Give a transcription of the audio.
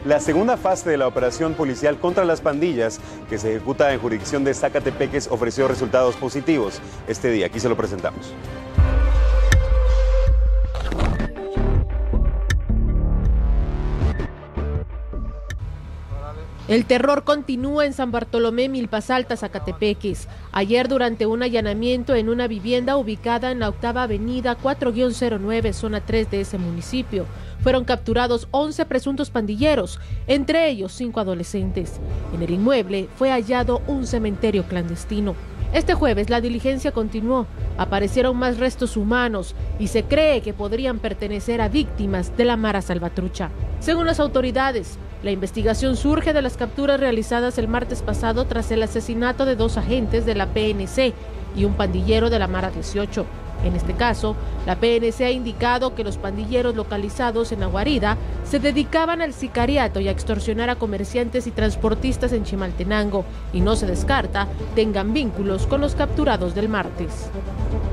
la segunda fase de la operación policial contra las pandillas que se ejecuta en jurisdicción de Zacatepeques ofreció resultados positivos este día. Aquí se lo presentamos. El terror continúa en San Bartolomé, Milpas Altas, Zacatepeques. Ayer, durante un allanamiento en una vivienda ubicada en la octava avenida 4-09, zona 3 de ese municipio, fueron capturados 11 presuntos pandilleros, entre ellos 5 adolescentes. En el inmueble fue hallado un cementerio clandestino. Este jueves la diligencia continuó, aparecieron más restos humanos y se cree que podrían pertenecer a víctimas de la Mara Salvatrucha. Según las autoridades, la investigación surge de las capturas realizadas el martes pasado tras el asesinato de 2 agentes de la PNC y un pandillero de la Mara 18. En este caso, la PNC ha indicado que los pandilleros localizados en la guarida se dedicaban al sicariato y a extorsionar a comerciantes y transportistas en Chimaltenango, y no se descarta tengan vínculos con los capturados del martes.